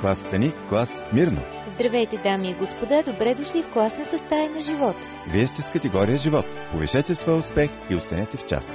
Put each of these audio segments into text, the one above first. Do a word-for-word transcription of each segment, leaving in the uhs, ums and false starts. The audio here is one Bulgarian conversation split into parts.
Класата ни – клас Мирно. Здравейте, дами и господа, добре дошли в класната стая на живот. Вие сте с категория живот. Повишете своя успех и останете в час.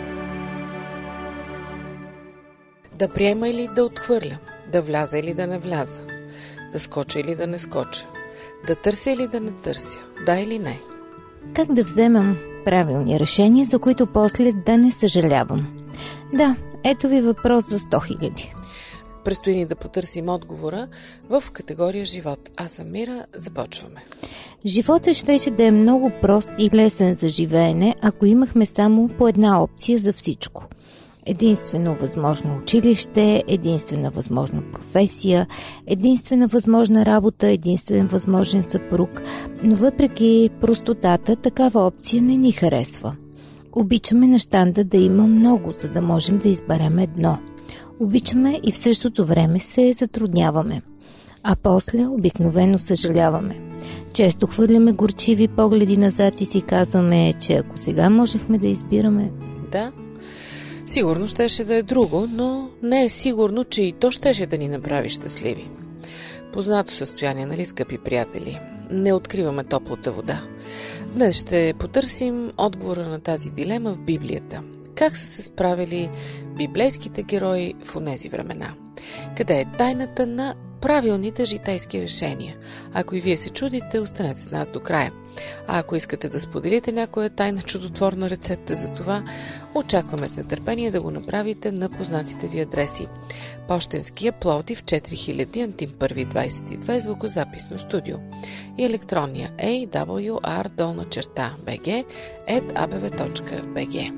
Да приема или да отхвърля, да вляза или да не вляза, да скоча или да не скоча, да търся или да не търся, да или не. Как да вземам правилни решения, за които после да не съжалявам? Да, ето ви въпрос за сто хиляди. Предстои ни да потърсим отговора в категория живот. Аз съм Мира, започваме. Животът щеше да е много прост и лесен за живеене, ако имахме само по една опция за всичко. Единствено възможно училище, единствена възможна професия, единствена възможна работа, единствен възможен съпруг, но въпреки простотата, такава опция не ни харесва. Обичаме на щанда да има много, за да можем да изберем едно. Обичаме и в същото време се затрудняваме. А после обикновено съжаляваме. Често хвърляме горчиви погледи назад и си казваме, че ако сега можехме да избираме... Да, сигурно щеше да е друго, но не е сигурно, че и то щеше да ни направи щастливи. Познато състояние, нали, скъпи приятели? Не откриваме топлата вода. Днес ще потърсим отговора на тази дилема в Библията. Как са се справили библейските герои в онези времена? Къде е тайната на правилните житейски решения? Ако и вие се чудите, останете с нас до края. А ако искате да споделите някоя тайна чудотворна рецепта за това, очакваме с нетърпение да го направите на познатите ви адреси. Пощенския Пловдив четири хиляди, Антим първи двадесет и две, звукозаписно студио и електронния ей дабъл ю ар долна черта би джи ет а бе ве точка би джи.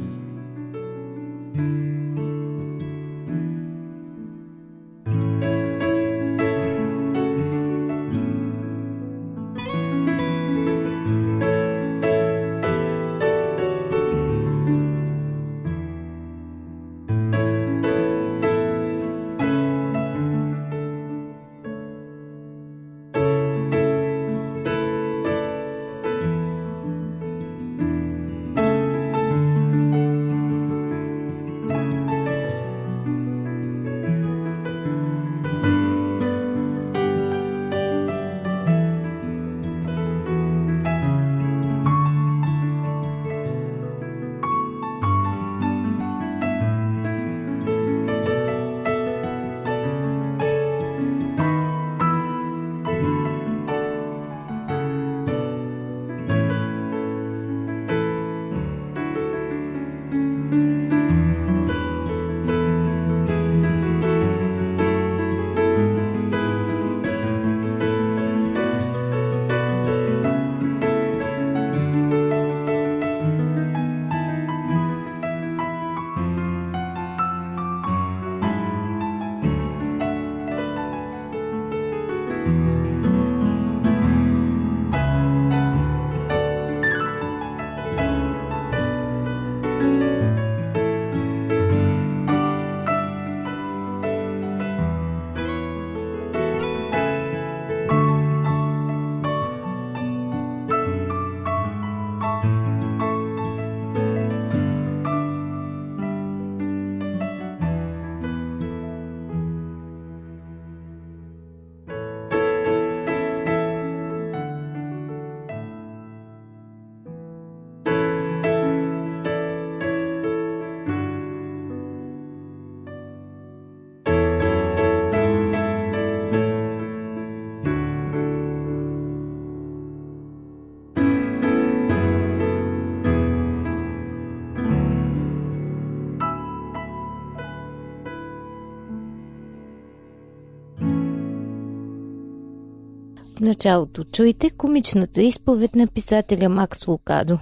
В началото чуйте комичната изповед на писателя Макс Лукадо.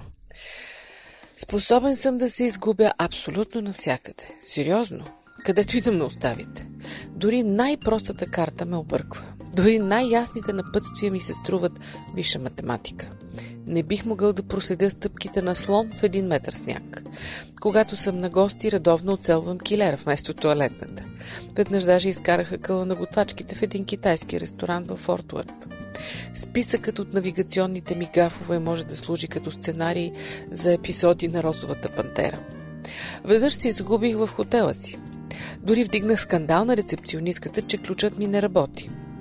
Способен съм да се изгубя абсолютно навсякъде. Сериозно. Където и да ме оставите. Дори най-простата карта ме обърква. Дори най-ясните напътствия ми се струват висша математика. Не бих могъл да проследя стъпките на слон в един метър сняг. Когато съм на гости, редовно оцелвам килера вместо тоалетната. Веднъж даже изкараха къла на готвачките в един китайски ресторант във Форт Уърт. Списъкът от навигационните ми гафове може да служи като сценарий за епизоди на Розовата пантера. Веднъж се изгубих в хотела си. Дори вдигнах скандал на рецепционистката, че ключът ми не работи.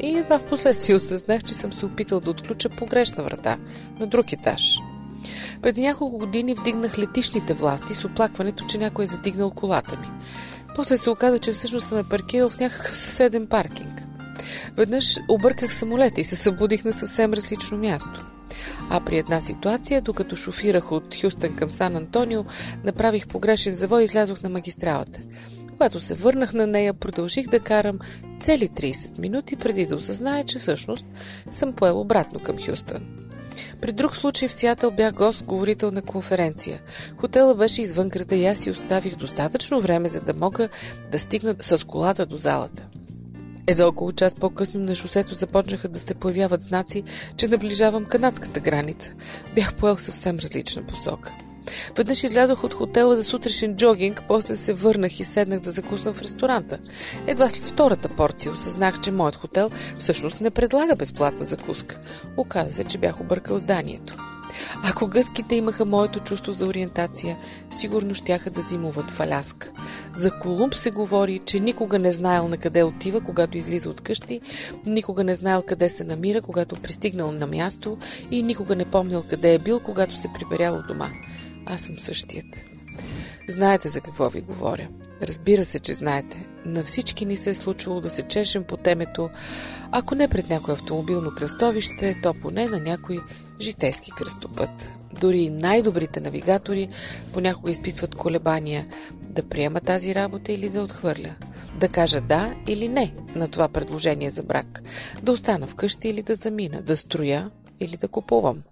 И едва в последствие осъзнах, че съм се опитал да отключа погрешна врата на друг етаж. Преди няколко години вдигнах летищните власти с оплакването, че някой е задигнал колата ми. После се оказа, че всъщност съм е паркирал в някакъв съседен паркинг. Веднъж обърках самолета и се събудих на съвсем различно място. А при една ситуация, докато шофирах от Хюстън към Сан Антонио, направих погрешен завой и излязох на магистралата. Когато се върнах на нея, продължих да карам цели трийсет минути, преди да осъзная, че всъщност съм поел обратно към Хюстън. При друг случай в Сиатъл бях гост-говорител на конференция. Хотелът беше извън града и аз си оставих достатъчно време, за да мога да стигна с колата до залата. Едва около час по-късно на шосето започнаха да се появяват знаци, че наближавам канадската граница. Бях поел съвсем различна посока. Веднъж излязох от хотела за сутрешен джогинг, после се върнах и седнах да закусвам в ресторанта. Едва след втората порция осъзнах, че моят хотел всъщност не предлага безплатна закуска. Оказа се, че бях объркал зданието. Ако гъските имаха моето чувство за ориентация, сигурно щяха да зимуват в Аляска. За Колумб се говори, че никога не знаел на къде отива, когато излиза от къщи, никога не знаел къде се намира, когато пристигнал на място и никога не помнил къде е бил, когато се приберял от дома. Аз съм същият. Знаете за какво ви говоря. Разбира се, че знаете. На всички ни се е случвало да се чешем по темето, ако не пред някое автомобилно кръстовище, то поне на някой житейски кръстопът. Дори най-добрите навигатори понякога изпитват колебания да приема тази работа или да отхвърля. Да кажа да или не на това предложение за брак. Да остана вкъщи или да замина. Да строя или да купувам.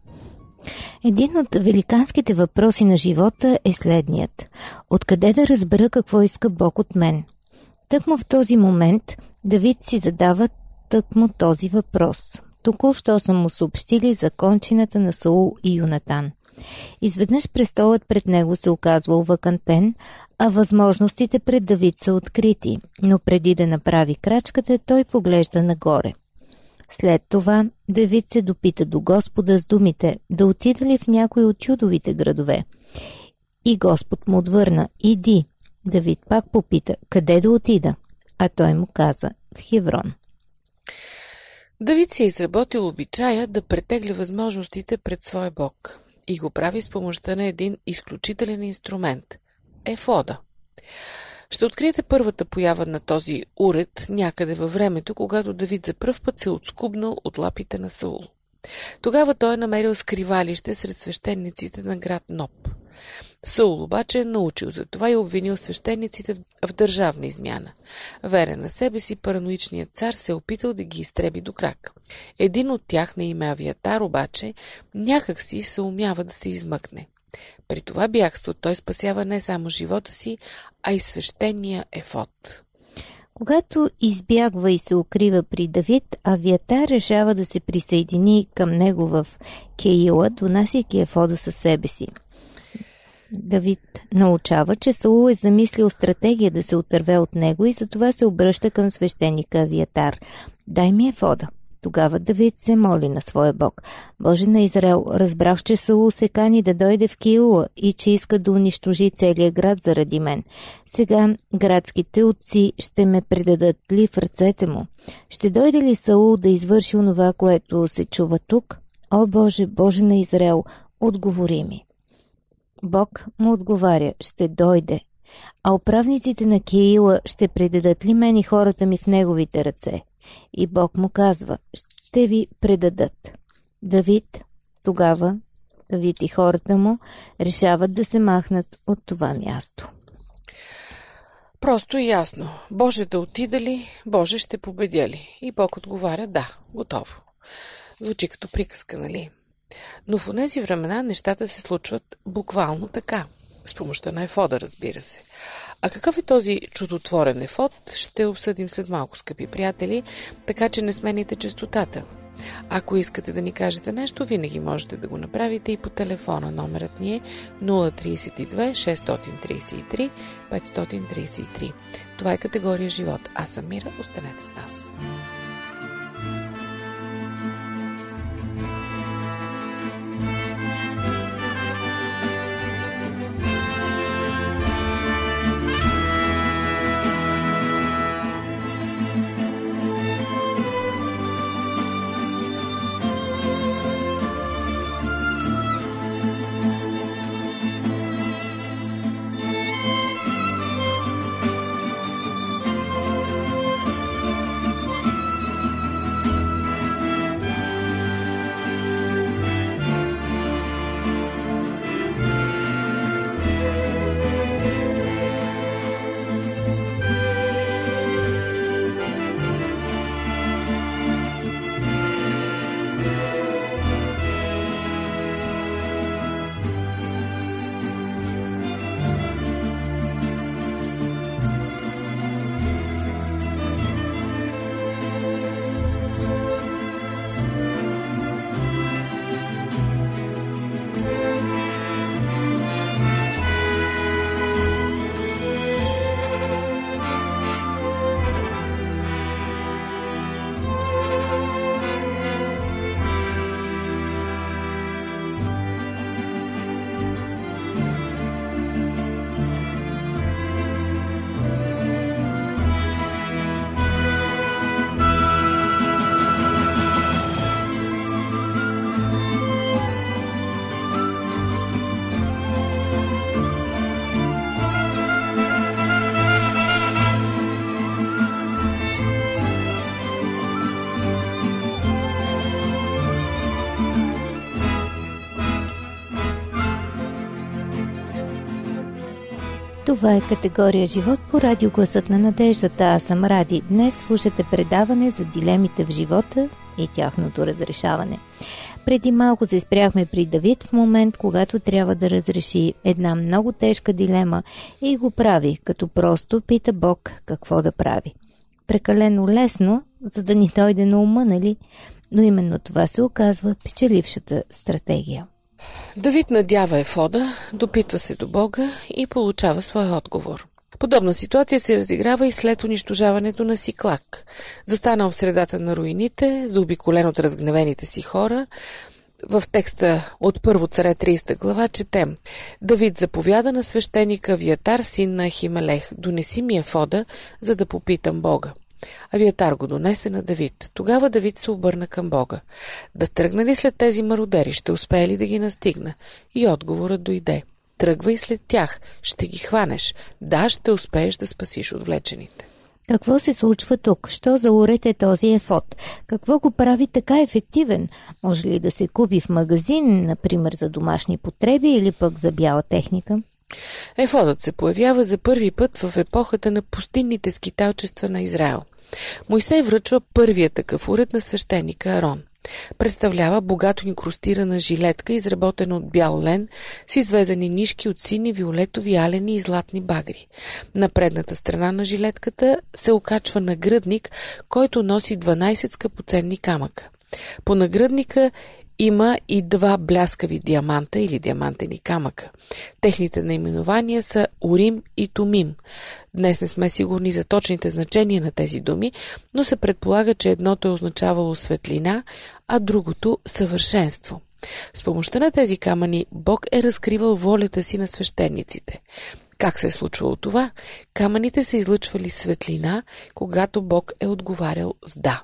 Един от великанските въпроси на живота е следният. Откъде да разбера какво иска Бог от мен? Тъкмо в този момент Давид си задава тъкмо този въпрос. Току-що са му съобщили за кончината на Саул и Юнатан. Изведнъж престолът пред него се оказва овакантен, а възможностите пред Давид са открити, но преди да направи крачката, той поглежда нагоре. След това Давид се допита до Господа с думите да отида ли в някой от Юдовите градове. И Господ му отвърна: иди. Давид пак попита къде да отида, а той му каза: в Хеврон. Давид си е изработил обичая да претегля възможностите пред своя Бог и го прави с помощта на един изключителен инструмент – ефода. Ще откриете първата поява на този уред някъде във времето, когато Давид за пръв път се отскубнал от лапите на Саул. Тогава той е намерил скривалище сред свещениците на град Ноб. Саул обаче е научил за това и обвинил свещениците в държавна измяна. Верен на себе си, параноичният цар се е опитал да ги изтреби до крак. Един от тях на име Авиатар обаче някак си се умява да се измъкне. При това бягство той спасява не само живота си, а и свещения ефод. Когато избягва и се укрива при Давид, Авиатар решава да се присъедини към него в Кеила, донасяйки ефода със себе си. Давид научава, че Саул е замислил стратегия да се отърве от него и затова се обръща към свещеника Авиатар. Дай ми ефода. Тогава Давид се моли на своя Бог. Боже на Израел, разбрах, че Саул се кани да дойде в Кеила и че иска да унищожи целия град заради мен. Сега градските отци ще ме предадат ли в ръцете му? Ще дойде ли Саул да извърши онова, което се чува тук? О Боже, Боже на Израел, отговори ми. Бог му отговаря: ще дойде. А управниците на Кеила ще предадат ли мен и хората ми в неговите ръце? И Бог му казва: ще ви предадат. Давид, тогава Давид и хората му решават да се махнат от това място. Просто и ясно. Боже да отида ли, Боже ще победя ли? И Бог отговаря: да, готово. Звучи като приказка, нали? Но в онези времена нещата се случват буквално така. С помощта на ефода, разбира се. А какъв е този чудотворен ефод, ще обсъдим след малко, скъпи приятели, така че не смените честотата. Ако искате да ни кажете нещо, винаги можете да го направите и по телефона. Номерът ни е нула три две шест три три пет три три. Това е категория живот. Аз съм Мира, останете с нас. Това е категория живот по радио Гласът на надеждата. Аз съм Ради. Днес слушате предаване за дилемите в живота и тяхното разрешаване. Преди малко се спряхме при Давид в момент, когато трябва да разреши една много тежка дилема и го прави, като просто пита Бог какво да прави. Прекалено лесно, за да ни дойде на ума, нали? Но именно това се оказва печелившата стратегия. Давид надява ефода, допитва се до Бога и получава своя отговор. Подобна ситуация се разиграва и след унищожаването на Сиклаг. Застанал в средата на руините, заобиколен от разгневените си хора, в текста от Първо царе тридесета глава четем: Давид заповяда на свещеника Авиатар, син на Ахимелех: донеси ми ефода, за да попитам Бога. Авиатар го донесе на Давид. Тогава Давид се обърна към Бога. Да тръгна ли след тези мародери? Ще успее ли да ги настигна? И отговорът дойде: тръгвай след тях, ще ги хванеш. Да, ще успееш да спасиш отвлечените. Какво се случва тук? Що за уред е този ефод? Какво го прави така ефективен? Може ли да се купи в магазин, например за домашни потреби или пък за бяла техника? Ефодът се появява за първи път в епохата на пустинните скиталчества на Израел. Мойсей връчва първия такъв уред на свещеника Арон. Представлява богато инкрустирана жилетка, изработена от бял лен, с извезени нишки от сини, виолетови, алени и златни багри. На предната страна на жилетката се окачва нагръдник, който носи дванайсет скъпоценни камъка. По нагръдника има и два бляскави диаманта или диамантени камъка. Техните наименования са Урим и Тумим. Днес не сме сигурни за точните значения на тези думи, но се предполага, че едното е означавало светлина, а другото – съвършенство. С помощта на тези камъни Бог е разкривал волята си на свещениците. Как се е случвало това? Камъните са излъчвали светлина, когато Бог е отговарял с да.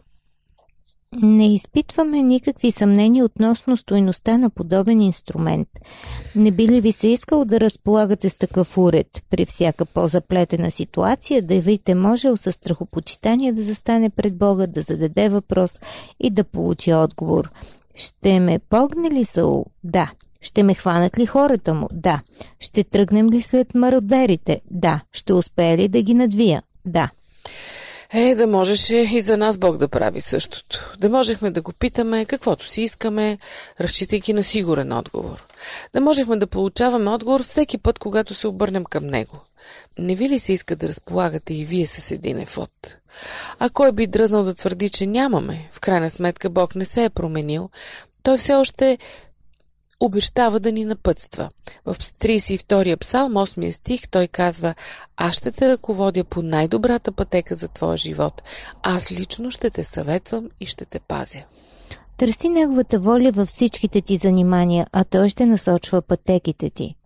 Не изпитваме никакви съмнения относно стойността на подобен инструмент. Не би ли ви се искало да разполагате с такъв уред? При всяка по-заплетена ситуация Давид е можел със страхопочитание да застане пред Бога, да зададе въпрос и да получи отговор. Ще ме погне ли Саул? Да. Ще ме хванат ли хората му? Да. Ще тръгнем ли след мародерите? Да. Ще успее ли да ги надвия? Да. Е, да можеше и за нас Бог да прави същото. Да можехме да го питаме каквото си искаме, разчитайки на сигурен отговор. Да можехме да получаваме отговор всеки път, когато се обърнем към него. Не ви ли се иска да разполагате и вие с един ефод? А кой би дръзнал да твърди, че нямаме? В крайна сметка Бог не се е променил. Той все още обещава да ни напътства. В тридесет и втория псалм, осми стих, той казва: аз ще те ръководя по най-добрата пътека за твоя живот. Аз лично ще те съветвам и ще те пазя. Търси неговата воля във всичките ти занимания, а той ще насочва пътеките ти.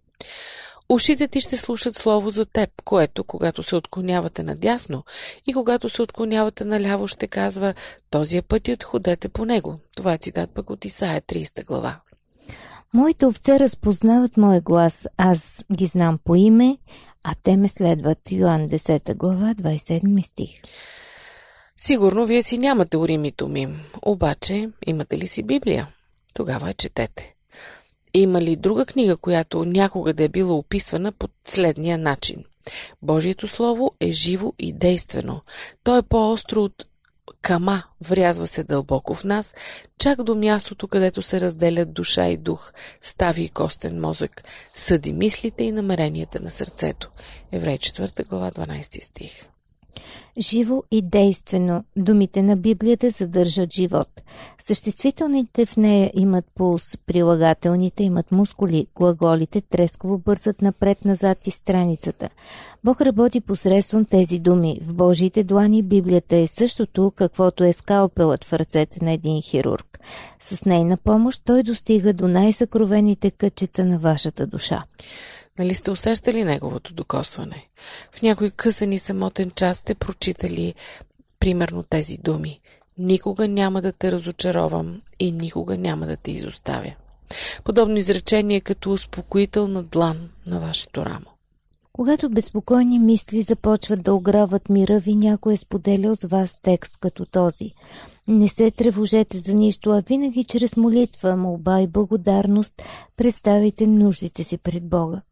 Ушите ти ще слушат слово за теб, което, когато се отклонявате надясно и когато се отклонявате наляво, ще казва: този е пътят, ходете по него. Това е цитат пък от Исаия тридесета глава. Моите овце разпознават моя глас, аз ги знам по име, а те ме следват. Йоан десета глава, двайсет и седми стих. Сигурно вие си нямате Урим и Тумим, обаче имате ли си Библия? Тогава я четете. Има ли друга книга, която някога да е била описвана по следния начин? Божието слово е живо и действено. То е по-остро от кама, врязва се дълбоко в нас, чак до мястото, където се разделят душа и дух, стави и костен мозък, съди мислите и намеренията на сърцето. Евреи четвърта глава, дванайсети стих. Живо и действено. Думите на Библията съдържат живот. Съществителните в нея имат пулс, прилагателните имат мускули, глаголите трескаво бързат напред-назад и страницата. Бог работи посредством тези думи. В Божиите длани Библията е същото, каквото е скалпелът в ръцете на един хирург. С нейна помощ той достига до най-съкровените кътчета на вашата душа. Нали сте усещали неговото докосване? В някой късен и самотен час сте прочитали примерно тези думи: никога няма да те разочаровам и никога няма да те изоставя. Подобно изречение е като успокоителна длан на вашето рамо. Когато безпокойни мисли започват да ограбват мира ви, някой е споделял с вас текст като този. Не се тревожете за нищо, а винаги чрез молитва, молба и благодарност представите нуждите си пред Бога.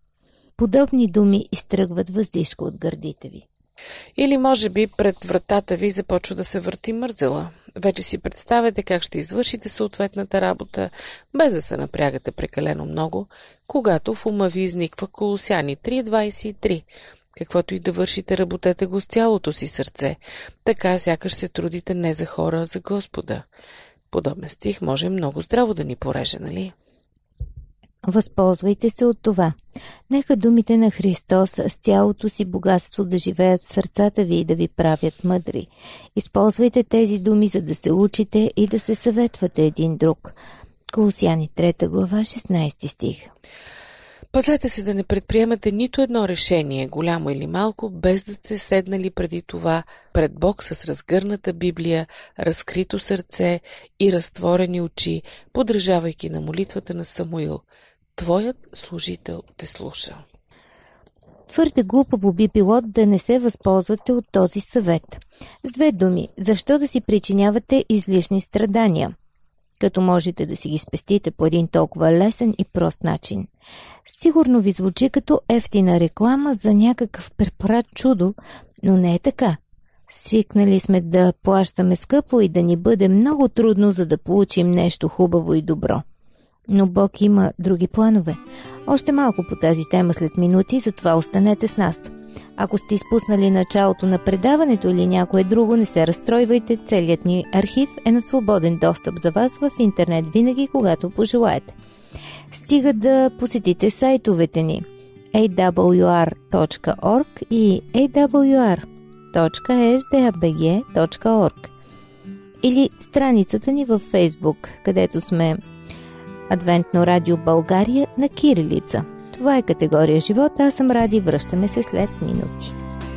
Подобни думи изтръгват въздишка от гърдите ви. Или може би пред вратата ви започва да се върти мързела. Вече си представяте как ще извършите съответната работа, без да се напрягате прекалено много, когато в ума ви изниква Колосяни три двайсет и три. Каквото и да вършите, работете го с цялото си сърце. Така сякаш се трудите не за хора, а за Господа. Подобен стих може много здраво да ни пореже, нали? Възползвайте се от това. Нека думите на Христос с цялото си богатство да живеят в сърцата ви и да ви правят мъдри. Използвайте тези думи, за да се учите и да се съветвате един друг. Колосяни трета глава, шестнайсети стих. Пазете се да не предприемате нито едно решение, голямо или малко, без да сте седнали преди това пред Бог с разгърната Библия, разкрито сърце и разтворени очи, подражавайки на молитвата на Самуил. Твоят служител те слуша. Твърде глупаво би било да не се възползвате от този съвет. С две думи, защо да си причинявате излишни страдания, като можете да си ги спестите по един толкова лесен и прост начин? Сигурно ви звучи като ефтина реклама за някакъв препарат чудо, но не е така. Свикнали сме да плащаме скъпо и да ни бъде много трудно, за да получим нещо хубаво и добро. Но Бог има други планове. Още малко по тази тема след минути, затова останете с нас. Ако сте изпуснали началото на предаването или някое друго, не се разстройвайте, целият ни архив е на свободен достъп за вас в интернет винаги, когато пожелаете. Стига да посетите сайтовете ни ей дабъл ю ар точка орг и ей дабъл ю ар точка ес ди ей би джи точка орг или страницата ни във Фейсбук, където сме Адвентно радио България на кирилица. Това е категория живот. Аз съм Ради. Връщаме се след минути.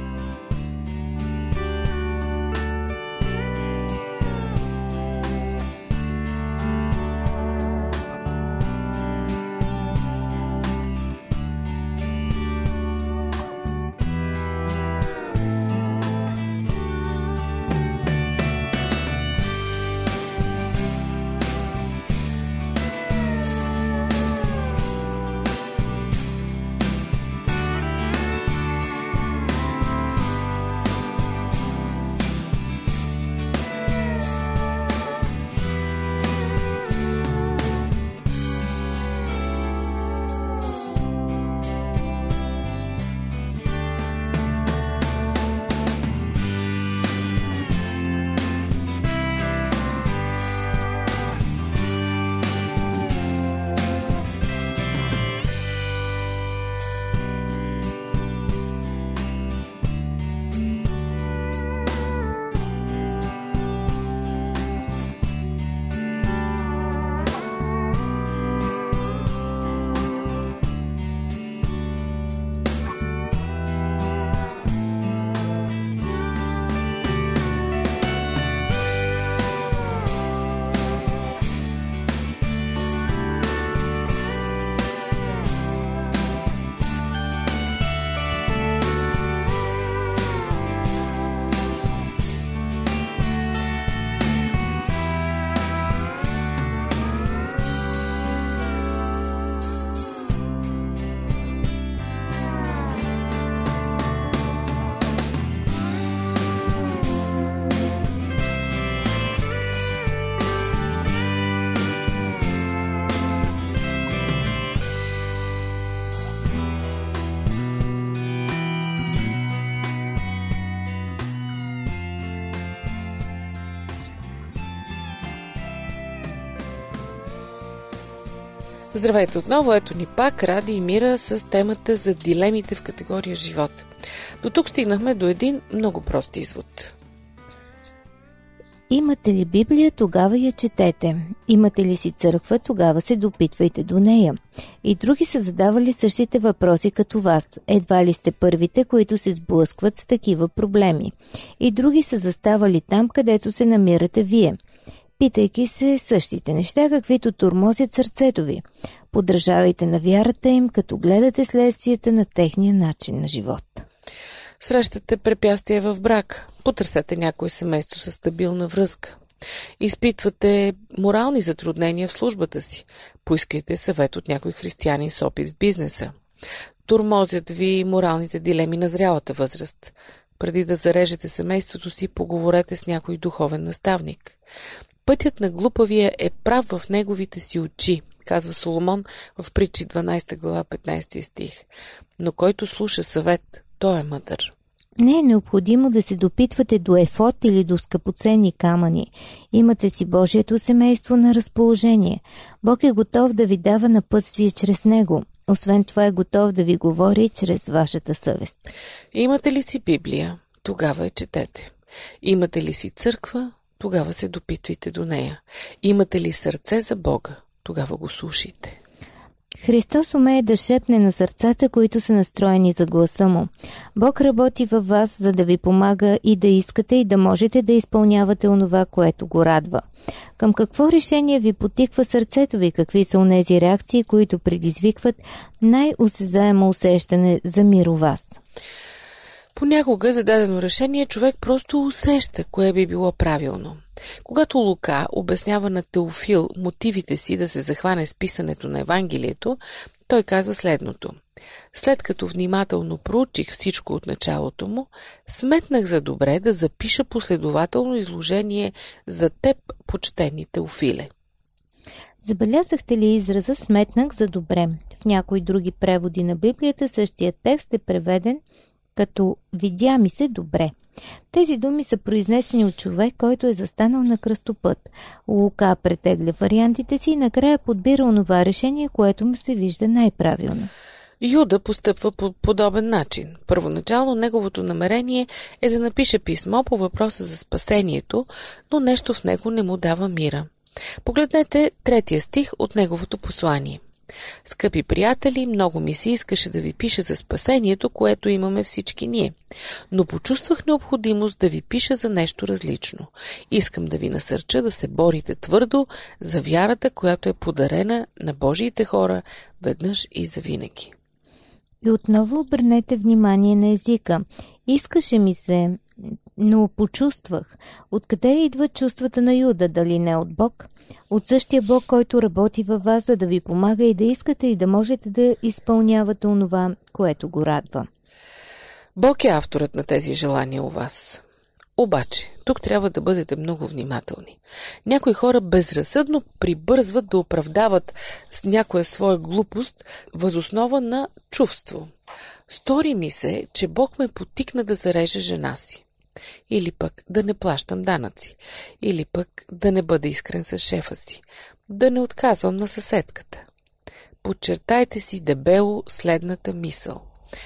Здравейте отново, ето ни пак Ради и Мира с темата за дилемите в категория живот. До тук стигнахме до един много прост извод. Имате ли Библия, тогава я четете. Имате ли си църква, тогава се допитвайте до нея. И други са задавали същите въпроси като вас. Едва ли сте първите, които се сблъскват с такива проблеми. И други са заставали там, където се намирате вие, питайки се същите неща, каквито тормозят сърцето ви. Подражавайте на вярата им, като гледате следствията на техния начин на живот. Срещате препятствия в брак. Потърсете някое семейство с стабилна връзка. Изпитвате морални затруднения в службата си. Поискайте съвет от някой християнин с опит в бизнеса. Тормозят ви моралните дилеми на зрялата възраст. Преди да зарежете семейството си, поговорете с някой духовен наставник. Пътят на глупавия е прав в неговите си очи, казва Соломон в Притчи дванадесета глава петнадесети стих. Но който слуша съвет, той е мъдър. Не е необходимо да се допитвате до ефод или до скъпоценни камъни. Имате си Божието семейство на разположение. Бог е готов да ви дава напътствие чрез него. Освен това е готов да ви говори чрез вашата съвест. Имате ли си Библия? Тогава я четете. Имате ли си църква? Тогава се допитвайте до нея. Имате ли сърце за Бога? Тогава го слушайте. Христос умее да шепне на сърцата, които са настроени за гласа му. Бог работи във вас, за да ви помага и да искате и да можете да изпълнявате онова, което го радва. Към какво решение ви потиква сърцето ви? Какви са онези реакции, които предизвикват най-осезаемо усещане за мир у вас? Понякога за дадено решение човек просто усеща кое би било правилно. Когато Лука обяснява на Теофил мотивите си да се захване с писането на Евангелието, той казва следното. След като внимателно проучих всичко от началото му, сметнах за добре да запиша последователно изложение за теб, почтени Теофиле. Забелязахте ли израза «сметнах за добре»? В някои други преводи на Библията същия текст е преведен като «видя ми се добре». Тези думи са произнесени от човек, който е застанал на кръстопът. Лука претегля вариантите си и накрая подбира онова решение, което му се вижда най-правилно. Юда постъпва по подобен начин. Първоначално неговото намерение е да напише писмо по въпроса за спасението, но нещо в него не му дава мира. Погледнете третия стих от неговото послание. Скъпи приятели, много ми се искаше да ви пиша за спасението, което имаме всички ние, но почувствах необходимост да ви пиша за нещо различно. Искам да ви насърча да се борите твърдо за вярата, която е подарена на Божиите хора веднъж и завинаги. И отново обърнете внимание на езика. Искаше ми се, но почувствах. Откъде идват чувствата на Юда, дали не от Бог? От същия Бог, който работи във вас, за да ви помага и да искате и да можете да изпълнявате онова, което го радва. Бог е авторът на тези желания у вас. Обаче, тук трябва да бъдете много внимателни. Някои хора безразсъдно прибързват да оправдават с някоя своя глупост възоснова на чувство. Стори ми се, че Бог ме потикна да зарежа жена си. Или пък да не плащам данъци. Или пък да не бъда искрен с шефа си. Да не отказвам на съседката. Подчертайте си дебело следната мисъл.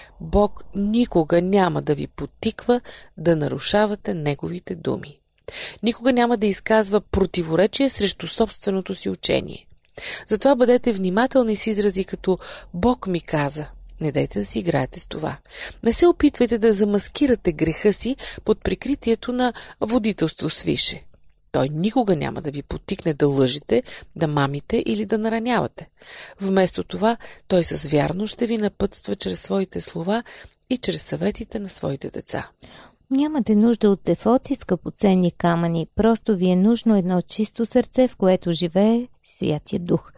Бог никога няма да ви потиква да нарушавате Неговите думи. Никога няма да изказва противоречие срещу собственото си учение. Затова бъдете внимателни с изрази като «Бог ми каза». Не дайте да си играете с това. Не се опитвайте да замаскирате греха си под прикритието на водителство свише. Той никога няма да ви потикне да лъжете, да мамите или да наранявате. Вместо това, той с вярност ще ви напътства чрез своите слова и чрез съветите на своите деца. Нямате нужда от ефод и скъпоценни камъни, просто ви е нужно едно чисто сърце, в което живее Святия Дух.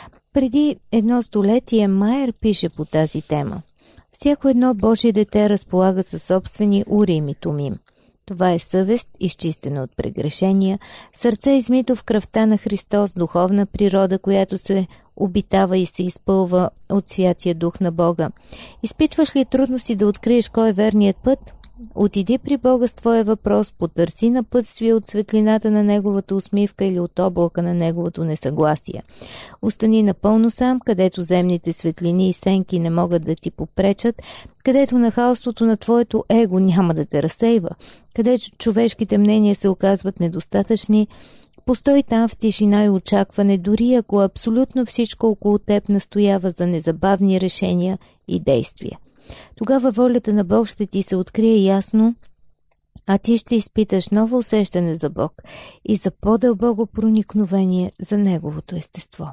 Преди едно столетие Майер пише по тази тема. Всяко едно Божие дете разполага със собствени урим и тумим. Това е съвест, изчистена от прегрешения, сърце измито в кръвта на Христос, духовна природа, която се обитава и се изпълва от Святия Дух на Бога. Изпитваш ли трудности да откриеш кой е верният път? Отиди при Бога с твоя въпрос, потърси напътствие от светлината на Неговата усмивка или от облака на Неговото несъгласие. Остани напълно сам, където земните светлини и сенки не могат да ти попречат, където нахалството на твоето его няма да те разсейва, където човешките мнения се оказват недостатъчни. Постой там в тишина и очакване, дори ако абсолютно всичко около теб настоява за незабавни решения и действия. Тогава волята на Бог ще ти се открие ясно, а ти ще изпиташ ново усещане за Бог и за по-дълбоко проникновение за Неговото естество.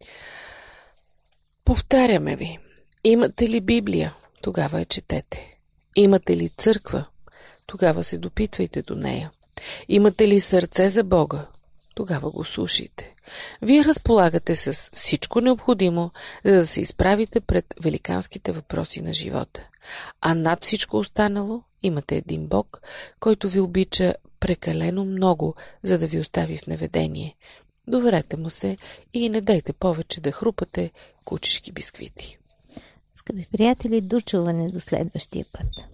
Повтаряме ви. Имате ли Библия? Тогава я четете. Имате ли църква? Тогава се допитвайте до нея. Имате ли сърце за Бога? Тогава го слушайте. Вие разполагате с всичко необходимо, за да се изправите пред великанските въпроси на живота. А над всичко останало имате един Бог, който ви обича прекалено много, за да ви остави в неведение. Доверете му се и не дайте повече да хрупате кучешки бисквити. Скъпи приятели, до чуване до следващия път.